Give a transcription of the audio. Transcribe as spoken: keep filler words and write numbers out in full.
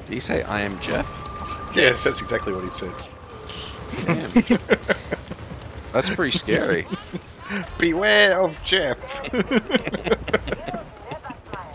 Did he say, I am Jeff? Yes, that's exactly what he said. Damn. That's pretty scary. Beware of Jeff.